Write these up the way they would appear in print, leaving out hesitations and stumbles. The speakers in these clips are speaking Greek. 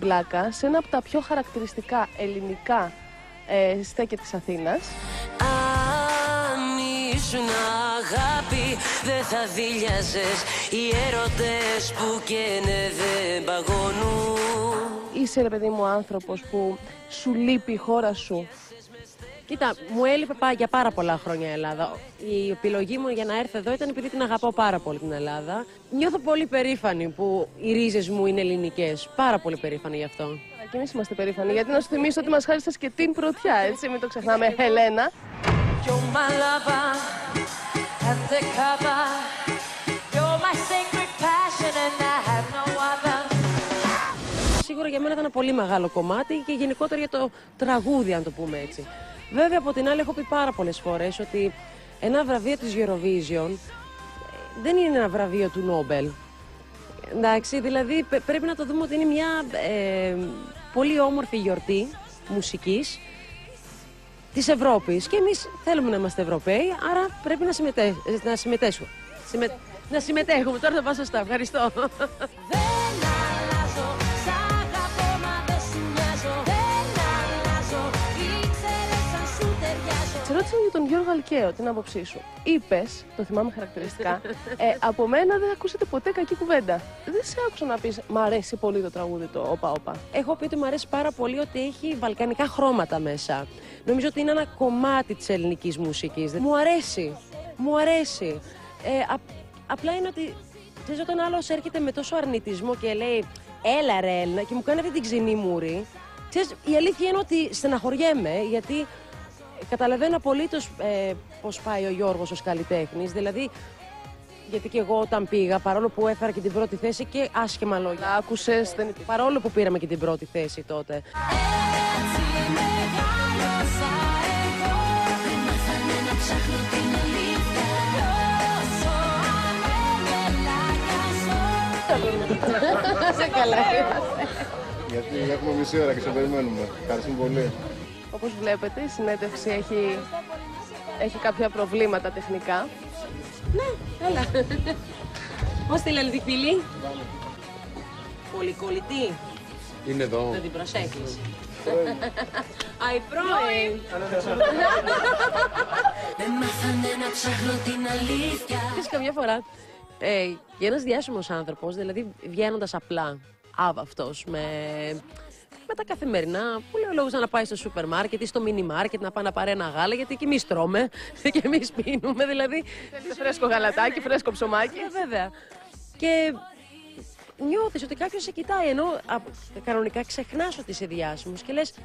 πλάκα σε ένα από τα πιο χαρακτηριστικά ελληνικά στέκια της Αθήνας. Αν ήσουν αγάπη, δεν θα δειλιάζες οι έρωτες που καίνε δεν παγωνούν. Είσαι, ρε παιδί μου, άνθρωπος που σου λείπει η χώρα σου? Κοίτα, μου έλειπε για πάρα πολλά χρόνια η Ελλάδα. Η επιλογή μου για να έρθω εδώ ήταν επειδή την αγαπάω πάρα πολύ την Ελλάδα. Νιώθω πολύ περήφανη που οι ρίζες μου είναι ελληνικές. Πάρα πολύ περήφανη γι' αυτό. Και εμείς είμαστε περήφανοι, γιατί να σου θυμίσω ότι μας χάρισες και την πρωτιά, έτσι, μην το ξεχνάμε, Ελένα. Σίγουρα για μένα ήταν ένα πολύ μεγάλο κομμάτι και γενικότερα για το τραγούδι, αν το πούμε έτσι. Βέβαια, από την άλλη, έχω πει πάρα πολλές φορές ότι ένα βραβείο της Eurovision δεν είναι ένα βραβείο του Νόμπελ. Εντάξει, δηλαδή πρέπει να το δούμε ότι είναι μια πολύ όμορφη γιορτή μουσικής της Ευρώπης. Και εμείς θέλουμε να είμαστε Ευρωπαίοι, άρα πρέπει να συμμετέχουμε. Να συμμετέχουμε. Τώρα θα πάω σωστά. Ευχαριστώ. Σε ρώτησαν για τον Γιώργο Αλκαίο, την άποψή σου. Είπες, το θυμάμαι χαρακτηριστικά, από μένα δεν ακούσατε ποτέ κακή κουβέντα. Δεν σε άκουσα να πεις, μ' αρέσει πολύ το τραγούδι το όπα όπα. Έχω πει ότι μου αρέσει πάρα πολύ ότι έχει βαλκανικά χρώματα μέσα. Νομίζω ότι είναι ένα κομμάτι της ελληνικής μουσικής. Μου αρέσει. Μου αρέσει. Απλά είναι ότι, ξέρεις, όταν άλλος έρχεται με τόσο αρνητισμό και λέει έλα ρε Έλληνα και μου κάνει αυτή την ξινή μούρη, ξέρεις, η αλήθεια είναι ότι στεναχωριέμαι, γιατί καταλαβαίνω απολύτως πώς πάει ο Γιώργος ως καλλιτέχνης. Δηλαδή, γιατί και εγώ όταν πήγα, παρόλο που έφερα και την πρώτη θέση και άσχημα λόγια. Άκουσες, δεν... Παρόλο που πήραμε και την πρώτη θέση τότε. Σε καλά είμαστε. Γιατί έχουμε μισή ώρα και σε περιμένουμε. Ευχαριστούμε πολύ. Όπως βλέπετε, η συνέντευξη έχει κάποια προβλήματα τεχνικά. Ναι, έλα. Πώς τη λένε τη φίλη? Πολυκολλητή. Είναι εδώ. Να την προσέχεις. Αϊ, πρώην. Δεν μάθανε να ψάχνω την αλήθεια. Ξέρεις, καμιά φορά, για ένας διάσημος άνθρωπος, δηλαδή βγαίνοντας απλά άβαυτος με τα καθημερινά, που λέω λόγους να πάει στο σούπερ μάρκετ ή στο μίνι μάρκετ να πάει να πάρει ένα γάλα, γιατί και εμείς τρώμε και εμείς πίνουμε, δηλαδή. Φρέσκο γαλατάκι, φρέσκο ψωμάκι. Βέβαια. Και νιώθεις ότι κάποιος σε κοιτάει, ενώ κανονικά ξεχνάς ότι είσαι διάσημος και λες,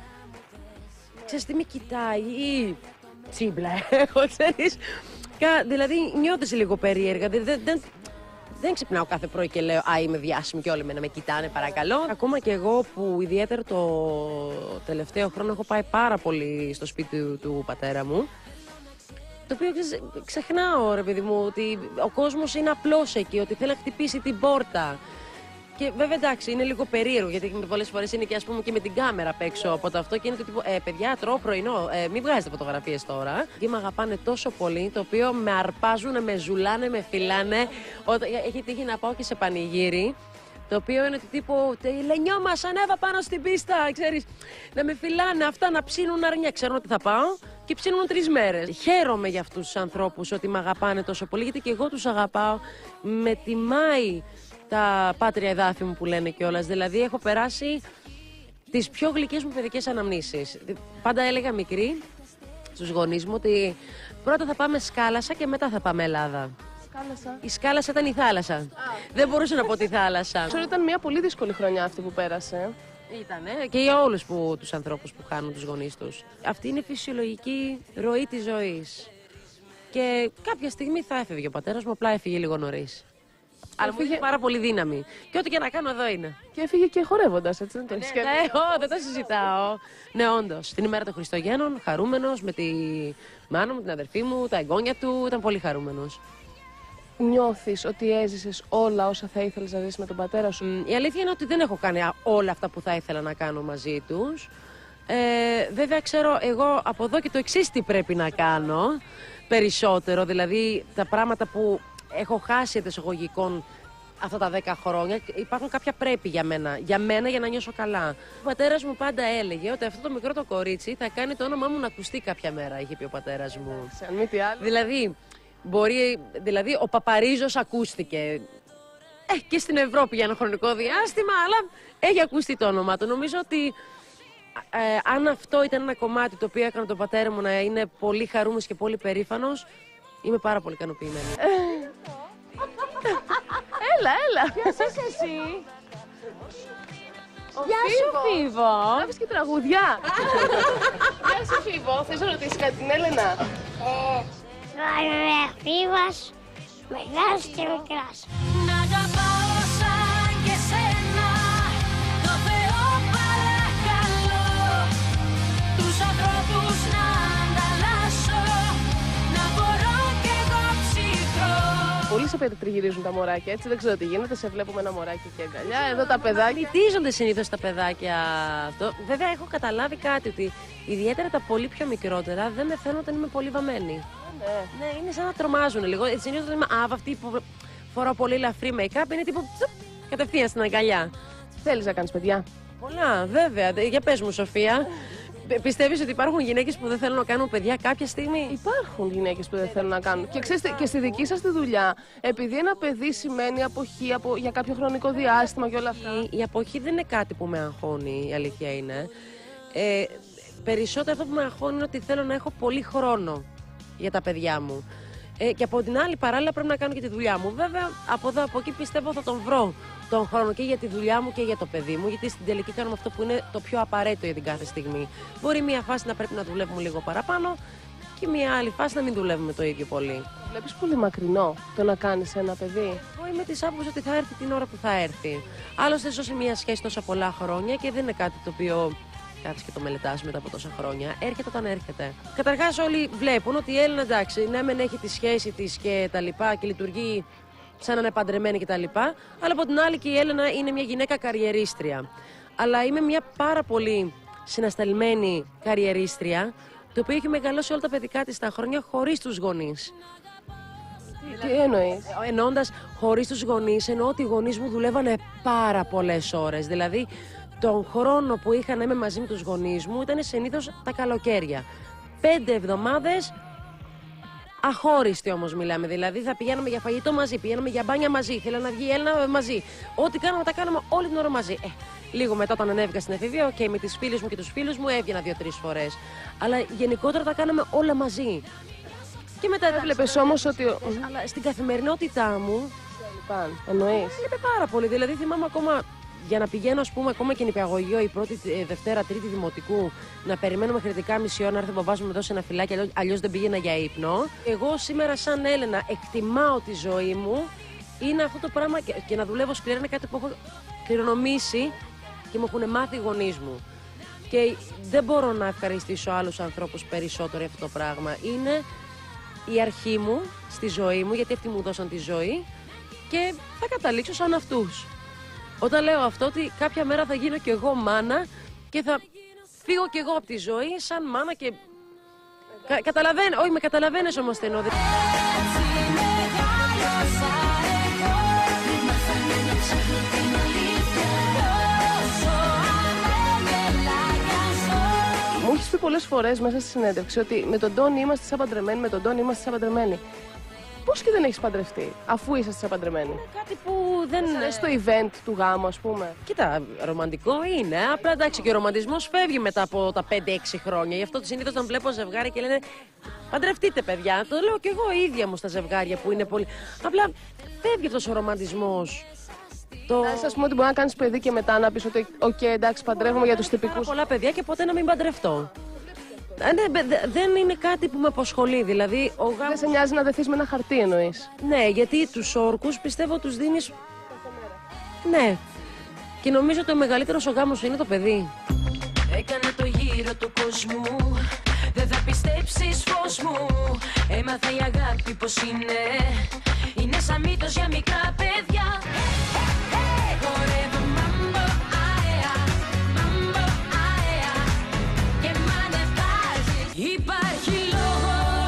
ξέρεις τι με κοιτάει ή τσίμπλα έχω, ξέρεις. Δηλαδή νιώθεις λίγο περίεργα. Δεν ξυπνάω κάθε πρωί και λέω «Α, είμαι διάσημη και όλοι με να με κοιτάνε, παρακαλώ». Ακόμα και εγώ που ιδιαίτερα το τελευταίο χρόνο έχω πάει πάρα πολύ στο σπίτι του πατέρα μου, το οποίο ξεχνάω, ρε παιδί μου, ότι ο κόσμος είναι απλός εκεί, ότι θέλει να χτυπήσει την πόρτα. Και βέβαια εντάξει, είναι λίγο περίεργο, γιατί πολλές φορές είναι και, ας πούμε, και με την κάμερα απ' έξω από το αυτό και είναι το τύπο παιδιά, τρώω πρωινό, μην βγάζετε φωτογραφίες τώρα. Και με αγαπάνε τόσο πολύ, το οποίο με αρπάζουν, με ζουλάνε, με φυλάνε. Έχει τύχει να πάω και σε πανηγύρι, το οποίο είναι το τύπο «Λενιό μας, ανέβα πάνω στην πίστα», ξέρεις, να με φυλάνε αυτά, να ψήνουν αρνιά. Ξέρουν ότι θα πάω και ψήνουν 3 μέρες. Χαίρομαι για αυτούς τους ανθρώπους ότι με αγαπάνε τόσο πολύ, γιατί και εγώ τους αγαπάω. Με τιμάει τα πάτρια εδάφη μου που λένε κιόλας. Δηλαδή, έχω περάσει τις πιο γλυκές μου παιδικές αναμνήσεις. Πάντα έλεγα μικρή στους γονείς μου ότι πρώτα θα πάμε Σκάλασσα και μετά θα πάμε Ελλάδα. Σκάλασσα. Η Σκάλασσα ήταν η θάλασσα. Δεν μπορούσα να πω τη θάλασσα. Ξέρω ότι ήταν μια πολύ δύσκολη χρονιά αυτή που πέρασε. Ήτανε και για όλους τους ανθρώπους που χάνουν τους γονείς τους. Αυτή είναι η φυσιολογική ροή της ζωής. Και κάποια στιγμή θα έφευγε ο πατέρας μου, απλά έφυγε λίγο νωρίς. Αλλά μου είχε πάρα πολύ δύναμη. Και ό,τι και να κάνω εδώ είναι. Και έφυγε και χορεύοντας, έτσι δεν το έχεις σκέφτει? Δεν το συζητάω. Ναι, όντως. Την ημέρα των Χριστουγέννων, χαρούμενος με τη μάνα μου, την αδερφή μου, τα εγγόνια του. Ήταν πολύ χαρούμενος. Νιώθεις ότι έζησες όλα όσα θα ήθελες να ζήσεις με τον πατέρα σου? Η αλήθεια είναι ότι δεν έχω κάνει όλα αυτά που θα ήθελα να κάνω μαζί τους. Βέβαια, ξέρω εγώ από εδώ και το εξής τι πρέπει να κάνω περισσότερο. Δηλαδή, τα πράγματα που έχω χάσει εντός εισαγωγικών αυτά τα 10 χρόνια. Υπάρχουν κάποια πρέπει για μένα. Για να νιώσω καλά. Ο πατέρας μου πάντα έλεγε ότι αυτό το μικρό το κορίτσι θα κάνει το όνομά μου να ακουστεί κάποια μέρα, είχε πει ο πατέρας μου. Αν μη τι άλλο. Δηλαδή, ο Παπαρίζος ακούστηκε. Και στην Ευρώπη για ένα χρονικό διάστημα, αλλά έχει ακουστεί το όνομά του. Νομίζω ότι αν αυτό ήταν ένα κομμάτι το οποίο έκανε τον πατέρα μου να είναι πολύ χαρούμενος και πολύ περήφανος, είμαι πάρα πολύ ικανοποιημένη. Έλα. Ποιος είσαι εσύ? Γεια σου, Φίβο. Γράφεις και τραγουδιά. Γεια σου, Φίβο. Θες να ρωτήσεις κάτι την Έλενα? Είμαι Φίβος, μεγάλος και μικρός. Να αγαπάω σαν και σένα, το Θεό παρακαλώ, τους ανθρώπους να ανταλλάσσω, να μπορώ κι εγώ ψυχρό. Πολλοί σε περιτριγυρίζουν τα μωράκια, έτσι δεν ξέρω τι γίνεται. Σε βλέπουμε ένα μωράκι και αγκαλιά. Εδώ τα παιδάκια. Μυτίζονται συνήθως τα παιδάκια αυτό. Βέβαια, έχω καταλάβει κάτι, ότι ιδιαίτερα τα πολύ πιο μικρότερα δεν με φαίνουν όταν είμαι πολύ βαμμένη. Ναι, είναι σαν να τρομάζουν λίγο. Συνήθως όταν είμαι αυτή που φοράω πολύ ελαφρύ make-up είναι τύπου κατευθείαν στην αγκαλιά. Θέλεις να κάνεις παιδιά? Πολλά, βέβαια. Για πες μου, Σοφία. Πιστεύεις ότι υπάρχουν γυναίκες που δεν θέλουν να κάνουν παιδιά κάποια στιγμή? Υπάρχουν γυναίκες που δεν θέλουν να κάνουν. Και ξέρετε, και στη δική σας τη δουλειά, επειδή ένα παιδί σημαίνει αποχή για κάποιο χρονικό διάστημα και όλα αυτά. Η αποχή δεν είναι κάτι που με αγχώνει, η αλήθεια είναι. Περισσότερο αυτό που με αγχώνει είναι ότι θέλω να έχω πολύ χρόνο για τα παιδιά μου. Και από την άλλη, παράλληλα, πρέπει να κάνω και τη δουλειά μου. Βέβαια, από εδώ από εκεί πιστεύω θα τον βρω τον χρόνο και για τη δουλειά μου και για το παιδί μου. Γιατί στην τελική κάνουμε αυτό που είναι το πιο απαραίτητο για την κάθε στιγμή. Μπορεί μία φάση να πρέπει να δουλεύουμε λίγο παραπάνω και μία άλλη φάση να μην δουλεύουμε το ίδιο πολύ. Βλέπεις πολύ μακρινό το να κάνεις ένα παιδί? Εγώ είμαι της άποψης ότι θα έρθει την ώρα που θα έρθει. Άλλωστε, ζω σε μία σχέση τόσα πολλά χρόνια και δεν είναι κάτι το οποίο κάτσε και το μελετάς μετά από τόσα χρόνια. Έρχεται όταν έρχεται. Καταρχάς, όλοι βλέπουν ότι η Έλληνα, εντάξει, ναι, μεν έχει τη σχέση της και τα λοιπά και λειτουργεί σαν να είναι παντρεμένη και τα λοιπά. Αλλά από την άλλη και η Έλληνα είναι μια γυναίκα καριερίστρια. Αλλά είμαι μια πάρα πολύ συνασταλμένη καριερίστρια, το οποίο έχει μεγαλώσει όλα τα παιδικά της τα χρόνια χωρίς τους γονείς. Τι εννοείς? Εννοώντας χωρίς τους γονείς, εννοώ ότι οι γονείς μου δουλεύανε πάρα πολλές ώρες. Δηλαδή, τον χρόνο που είχα να είμαι μαζί με τους γονείς μου ήταν συνήθως τα καλοκαίρια. 5 εβδομάδες αχώριστοι όμως μιλάμε. Δηλαδή θα πηγαίναμε για φαγητό μαζί, πηγαίναμε για μπάνια μαζί, ήθελα να βγει η Έλληνα μαζί. Ό,τι κάναμε τα κάναμε όλη την ώρα μαζί. Λίγο μετά όταν ανέβηκα στην εφηβεία και με τις φίλες μου και τους φίλους μου έβγαινα 2-3 φορές. Αλλά γενικότερα τα κάναμε όλα μαζί. Και μετά Έβλεπες όμως ότι. Αλλά στην καθημερινότητά μου. Εννοείς? Έλειπε πάρα πολύ. Δηλαδή θυμάμαι ακόμα. Για να πηγαίνω, ας πούμε, ακόμα και νηπιαγωγείο η πρώτη, Δευτέρα, Τρίτη Δημοτικού, να περιμένουμε χρητικά μισή ώρα να έρθει ο μπαμπάς μου να δώσει ένα φυλάκι, αλλιώς δεν πήγαινα για ύπνο. Εγώ σήμερα, σαν Έλενα, εκτιμάω τη ζωή μου. Είναι αυτό το πράγμα και να δουλεύω σκληρά είναι κάτι που έχω κληρονομήσει και μου έχουν μάθει οι γονείς μου. Και δεν μπορώ να ευχαριστήσω άλλους ανθρώπους περισσότερο για αυτό το πράγμα. Είναι η αρχή μου στη ζωή μου, γιατί αυτοί μου δώσαν τη ζωή και θα καταλήξω σαν αυτούς. Όταν λέω αυτό, ότι κάποια μέρα θα γίνω κι εγώ μάνα και θα φύγω κι εγώ από τη ζωή σαν μάνα και. Όχι, με καταλαβαίνεις όμως τι εννοώ. Μου έχεις πει πολλές φορές μέσα στη συνέντευξη ότι με τον Τόνι είμαστε σαν παντρεμένοι, με τον Τόνι είμαστε σαν παντρεμένοι. Πώς και δεν έχεις παντρευτεί, αφού είσαστε σαν παντρεμένοι? Είναι κάτι που δεν. Στο event του γάμου, ας πούμε. Κοίτα, ρομαντικό είναι. Απλά εντάξει, και ο ρομαντισμός φεύγει μετά από τα 5-6 χρόνια. Γι' αυτό συνήθως όταν βλέπω ζευγάρι και λένε παντρευτείτε, παιδιά. Το λέω κι εγώ ίδια μου στα ζευγάρια που είναι πολύ. Απλά φεύγει αυτός ο ρομαντισμός. Ας πούμε ότι μπορεί να κάνεις παιδί και μετά να πεις ότι, οκ, εντάξει, παντρεύομαι για τους τυπικούς. Πολλά παιδιά και ποτέ να μην παντρευτώ. Δεν είναι κάτι που με απασχολεί. Δηλαδή, ο γάμος. Δεν σε νοιάζει να δεθείς με ένα χαρτί, εννοείς? Ναι, γιατί τους όρκους πιστεύω τους δίνεις. Ναι. Και νομίζω ότι ο μεγαλύτερος ο γάμος είναι το παιδί. Έκανα το γύρο του κόσμου, δεν θα πιστέψεις φως μου. Έμαθα η αγάπη πως είναι. Είναι σαν μύθος για μικρά παιδιά. Χορεύω μάμπο αέα, μάμπο αέα και μ' ανεβάζεις. Υπάρχει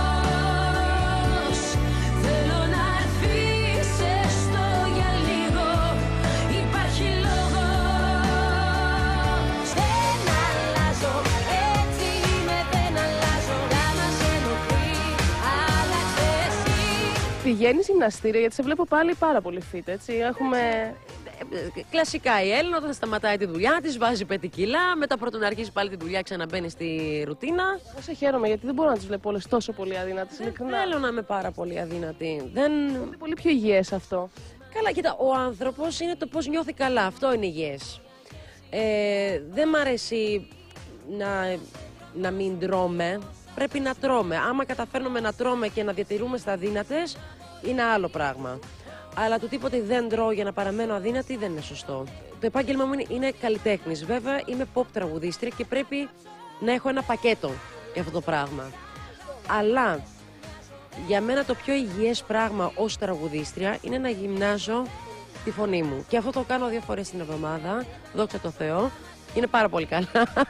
λόγος, θέλω να έρθεις έστω για λίγο. Πηγαίνεις γυμναστήριο, γιατί σε βλέπω πάλι πάρα πολύ fit, έτσι. Έχουμε... Κλασικά η Έλληνα όταν σταματάει τη δουλειά της, βάζει 5 κιλά, μετά πρώτον να αρχίσει πάλι τη δουλειά, ξαναμπαίνει στη ρουτίνα. Όσο χαίρομαι, γιατί δεν μπορώ να τις βλέπω όλες τόσο πολύ αδύνατες, Δεν ειλικρινά. θέλω να είμαι πάρα πολύ αδύνατη. Δεν... Είναι πολύ πιο υγιές αυτό. Καλά, κοίτα, ο άνθρωπος είναι το πώς νιώθει καλά. Αυτό είναι υγιές. Δεν μ' αρέσει να μην τρώμε. Πρέπει να τρώμε. Άμα καταφέρνουμε να τρώμε και να διατηρούμε στα αδύνατες, είναι άλλο πράγμα. Αλλά το τίποτε δεν τρώω για να παραμένω αδύνατη δεν είναι σωστό. Το επάγγελμα μου είναι καλλιτέχνης. Βέβαια, είμαι pop τραγουδίστρια και πρέπει να έχω ένα πακέτο για αυτό το πράγμα. Αλλά για μένα το πιο υγιές πράγμα ως τραγουδίστρια είναι να γυμνάζω τη φωνή μου. Και αυτό το κάνω 2 φορές την εβδομάδα, δόξα τω Θεώ. Είναι πάρα πολύ καλά.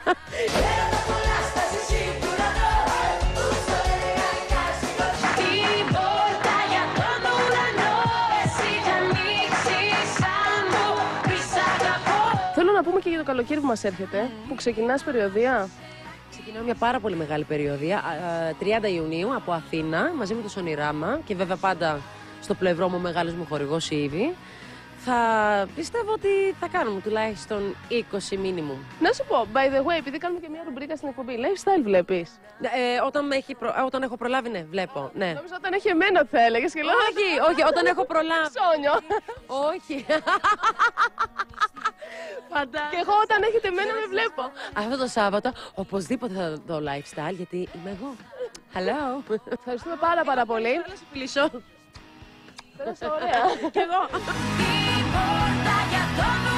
Θέλω να πούμε και για το καλοκαίρι που μας έρχεται, που ξεκινάς περιοδεία. Ξεκινάω μια πάρα πολύ μεγάλη περιοδία, 30 Ιουνίου από Αθήνα, μαζί με το Σονιράμα και βέβαια πάντα στο πλευρό μου ο μεγάλος μου χορηγός Ήβη. Θα πιστεύω ότι θα κάνουμε τουλάχιστον 20 minimum. Να σου πω, by the way, επειδή κάνουμε και μια ρουμπρίκα στην εκπομπή, lifestyle βλέπεις. Όταν έχω προλάβει, ναι, βλέπω. Ναι. Νόμιζα όταν έχει εμένα θα έλεγες και λέω. Όχι, όταν έχω προλάβει. Ψώνιο. Όχι. Και εγώ όταν έχετε εμένα με βλέπω. Αυτό το Σάββατο οπωσδήποτε θα δω lifestyle γιατί είμαι εγώ. Hello. Ευχαριστούμε πάρα πολύ. Θέλω να σε φιλήσω. Πέρασε ωραία. Κι εγώ. Την πόρτα για τον